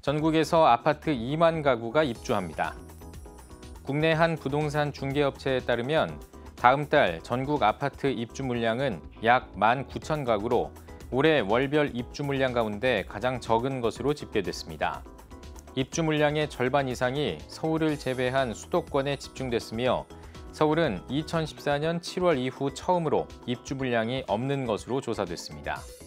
전국에서 아파트 2만 가구가 입주합니다. 국내 한 부동산 중개업체에 따르면 다음 달 전국 아파트 입주 물량은 약 19,000가구로 올해 월별 입주 물량 가운데 가장 적은 것으로 집계됐습니다. 입주 물량의 절반 이상이 서울을 제외한 수도권에 집중됐으며 서울은 2014년 7월 이후 처음으로 입주 물량이 없는 것으로 조사됐습니다.